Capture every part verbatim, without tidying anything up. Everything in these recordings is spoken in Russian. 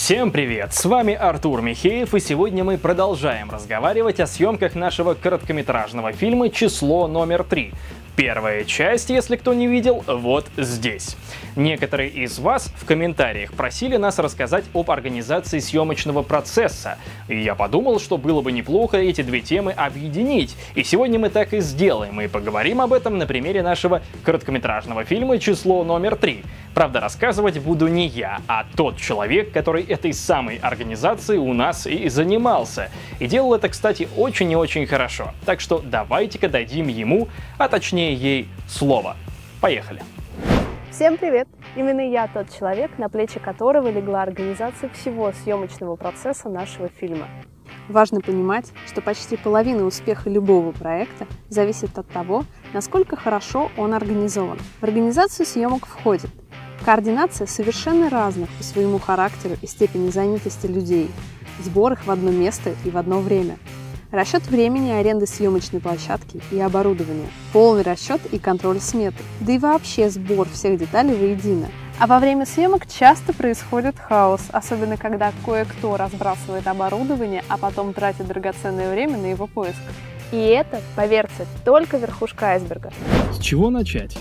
Всем привет! С вами Артур Михеев, и сегодня мы продолжаем разговаривать о съемках нашего короткометражного фильма «Число номер три». Первая часть, если кто не видел, вот здесь. Некоторые из вас в комментариях просили нас рассказать об организации съемочного процесса, и я подумал, что было бы неплохо эти две темы объединить, и сегодня мы так и сделаем, и поговорим об этом на примере нашего короткометражного фильма «Число номер три». Правда, рассказывать буду не я, а тот человек, который этой самой организацией у нас и занимался. И делал это, кстати, очень и очень хорошо. Так что давайте-ка дадим ему, а точнее ей, слово. Поехали! Всем привет! Именно я тот человек, на плечи которого легла организация всего съемочного процесса нашего фильма. Важно понимать, что почти половина успеха любого проекта зависит от того, насколько хорошо он организован. В организацию съемок входит координация совершенно разных по своему характеру и степени занятости людей, сбор их в одно место и в одно время, расчет времени аренды съемочной площадки и оборудования, полный расчет и контроль сметы, да и вообще сбор всех деталей воедино. А во время съемок часто происходит хаос, особенно когда кое-кто разбрасывает оборудование, а потом тратит драгоценное время на его поиск. И это, поверьте, только верхушка айсберга. С чего начать?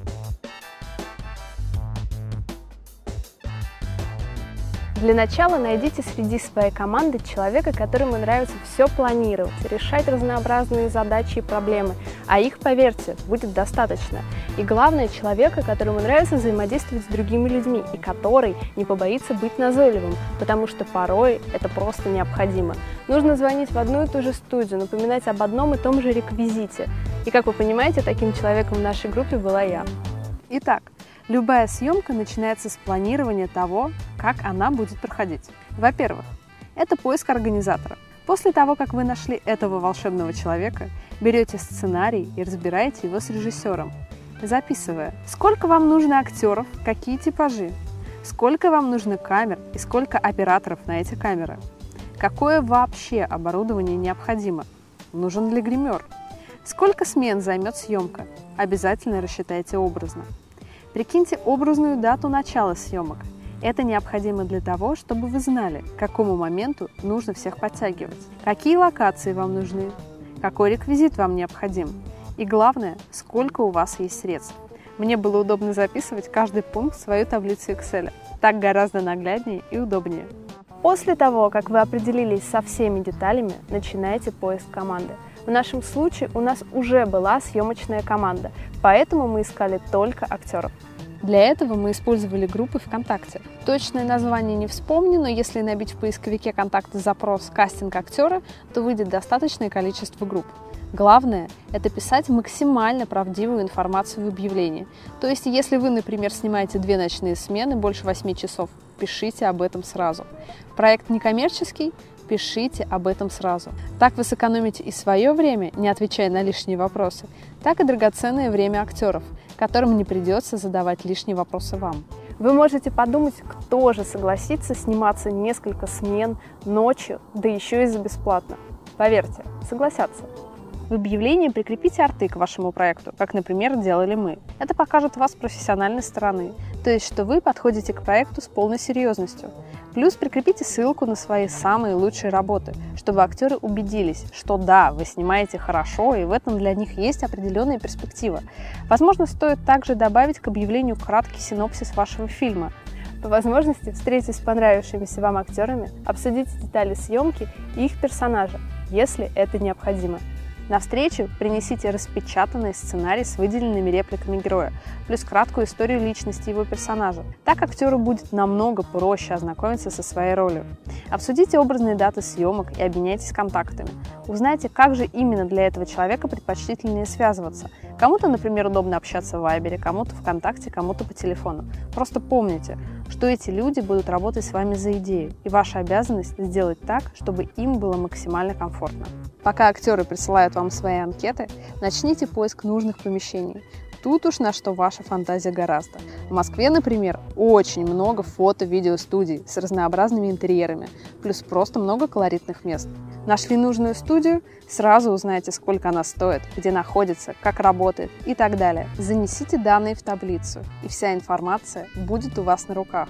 Для начала найдите среди своей команды человека, которому нравится все планировать, решать разнообразные задачи и проблемы, а их, поверьте, будет достаточно. И главное, человека, которому нравится взаимодействовать с другими людьми и который не побоится быть назойливым, потому что порой это просто необходимо. Нужно звонить в одну и ту же студию, напоминать об одном и том же реквизите. И, как вы понимаете, таким человеком в нашей группе была я. Итак, любая съемка начинается с планирования того, как она будет проходить. Во-первых, это поиск организатора. После того, как вы нашли этого волшебного человека, берете сценарий и разбираете его с режиссером, записывая, сколько вам нужно актеров, какие типажи, сколько вам нужно камер и сколько операторов на эти камеры, какое вообще оборудование необходимо, нужен ли гример, сколько смен займет съемка, обязательно рассчитайте образно. Прикиньте образную дату начала съемок. Это необходимо для того, чтобы вы знали, к какому моменту нужно всех подтягивать, какие локации вам нужны, какой реквизит вам необходим и, главное, сколько у вас есть средств. Мне было удобно записывать каждый пункт в свою таблицу Excel. Так гораздо нагляднее и удобнее. После того, как вы определились со всеми деталями, начинайте поиск команды. В нашем случае у нас уже была съемочная команда, поэтому мы искали только актеров. Для этого мы использовали группы ВКонтакте. Точное название не вспомню, но если набить в поисковике контакты запрос «кастинг актера», то выйдет достаточное количество групп. Главное – это писать максимально правдивую информацию в объявлении. То есть, если вы, например, снимаете две ночные смены больше восьми часов, пишите об этом сразу. Проект некоммерческий – пишите об этом сразу. Так вы сэкономите и свое время, не отвечая на лишние вопросы, так и драгоценное время актеров, которым не придется задавать лишние вопросы вам. Вы можете подумать, кто же согласится сниматься несколько смен ночью, да еще и за бесплатно. Поверьте, согласятся. В объявлении прикрепите арты к вашему проекту, как, например, делали мы. Это покажет вас с профессиональной стороны, то есть, что вы подходите к проекту с полной серьезностью. Плюс прикрепите ссылку на свои самые лучшие работы, чтобы актеры убедились, что да, вы снимаете хорошо, и в этом для них есть определенная перспектива. Возможно, стоит также добавить к объявлению краткий синопсис вашего фильма. По возможности встретитесь с понравившимися вам актерами, обсудите детали съемки и их персонажа, если это необходимо. На встречу принесите распечатанный сценарий с выделенными репликами героя, плюс краткую историю личности его персонажа. Так актеру будет намного проще ознакомиться со своей ролью. Обсудите образные даты съемок и обменяйтесь контактами. Узнайте, как же именно для этого человека предпочтительнее связываться. Кому-то, например, удобно общаться в Вайбере, кому-то ВКонтакте, кому-то по телефону. Просто помните, что эти люди будут работать с вами за идею, и ваша обязанность сделать так, чтобы им было максимально комфортно. Пока актеры присылают вам свои анкеты, начните поиск нужных помещений. Тут уж на что ваша фантазия гораздо. В Москве, например, очень много фото-видеостудий с разнообразными интерьерами, плюс просто много колоритных мест. Нашли нужную студию? Сразу узнаете, сколько она стоит, где находится, как работает и так далее. Занесите данные в таблицу, и вся информация будет у вас на руках.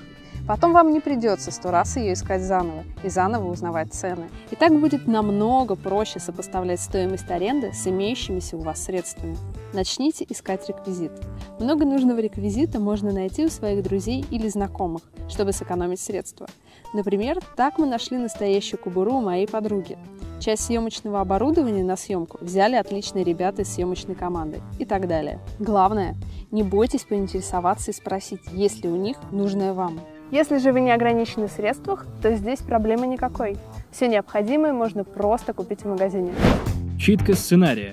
Потом вам не придется сто раз ее искать заново и заново узнавать цены. И так будет намного проще сопоставлять стоимость аренды с имеющимися у вас средствами. Начните искать реквизит. Много нужного реквизита можно найти у своих друзей или знакомых, чтобы сэкономить средства. Например, так мы нашли настоящую кобуру у моей подруги. Часть съемочного оборудования на съемку взяли отличные ребята из съемочной команды и так далее. Главное, не бойтесь поинтересоваться и спросить, есть ли у них нужное вам. Если же вы не ограничены в средствах, то здесь проблемы никакой. Все необходимое можно просто купить в магазине. Читка сценария.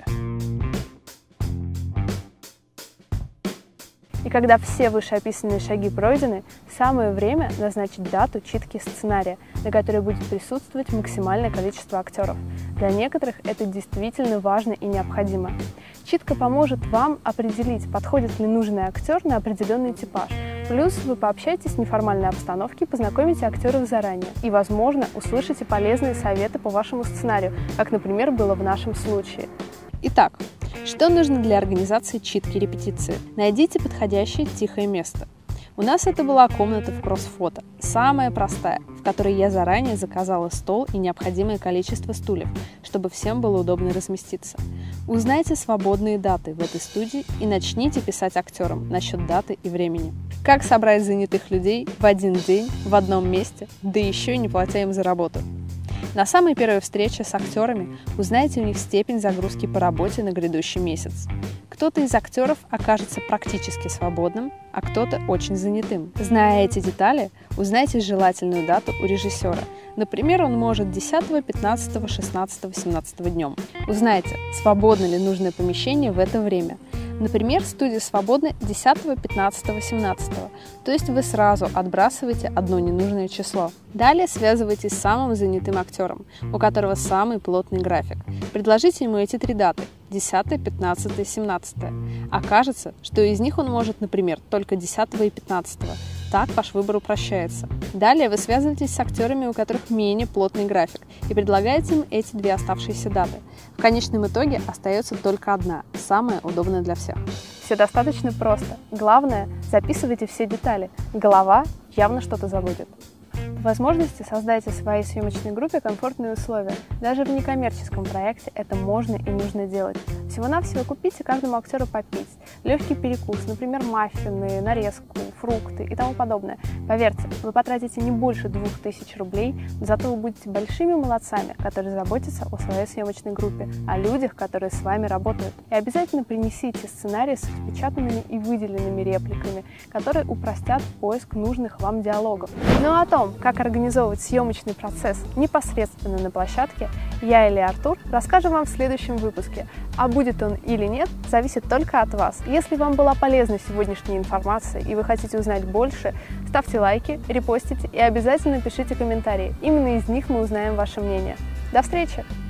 И когда все вышеописанные шаги пройдены, самое время назначить дату читки сценария, на которой будет присутствовать максимальное количество актеров. Для некоторых это действительно важно и необходимо. Читка поможет вам определить, подходит ли нужный актер на определенный типаж. Плюс вы пообщаетесь в неформальной обстановке, познакомите актеров заранее и, возможно, услышите полезные советы по вашему сценарию, как, например, было в нашем случае. Итак, что нужно для организации читки репетиции? Найдите подходящее тихое место. У нас это была комната в Кроссфото, самая простая, в которой я заранее заказала стол и необходимое количество стульев, чтобы всем было удобно разместиться. Узнайте свободные даты в этой студии и начните писать актерам насчет даты и времени. Как собрать занятых людей в один день, в одном месте, да еще и не платя им за работу? На самой первой встрече с актерами узнайте у них степень загрузки по работе на грядущий месяц. Кто-то из актеров окажется практически свободным, а кто-то очень занятым. Зная эти детали, узнайте желательную дату у режиссера. Например, он может десятого, пятнадцатого, шестнадцатого, семнадцатого днем. Узнайте, свободно ли нужное помещение в это время. Например, студия свободна десятого, пятнадцатого, семнадцатого, то есть вы сразу отбрасываете одно ненужное число. Далее связывайтесь с самым занятым актером, у которого самый плотный график. Предложите ему эти три даты – десятое, пятнадцатое, семнадцатое. Окажется, что из них он может, например, только десятого и пятнадцатого. Так ваш выбор упрощается. Далее вы связываетесь с актерами, у которых менее плотный график, и предлагаете им эти две оставшиеся даты. В конечном итоге остается только одна, самая удобная для всех. Все достаточно просто. Главное, записывайте все детали. Голова явно что-то забудет. По возможности создайте своей съемочной группе комфортные условия. Даже в некоммерческом проекте это можно и нужно делать. Всего-навсего купите каждому актеру попить, легкий перекус, например, маффины, нарезку, фрукты и тому подобное. Поверьте, вы потратите не больше двух тысяч рублей, зато вы будете большими молодцами, которые заботятся о своей съемочной группе, о людях, которые с вами работают. И обязательно принесите сценарий с распечатанными и выделенными репликами, которые упростят поиск нужных вам диалогов. Ну а о том, как организовывать съемочный процесс непосредственно на площадке, я или Артур расскажем вам в следующем выпуске. А будет он или нет, зависит только от вас. Если вам была полезна сегодняшняя информация и вы хотите узнать больше, ставьте лайки, репостите и обязательно пишите комментарии. Именно из них мы узнаем ваше мнение. До встречи!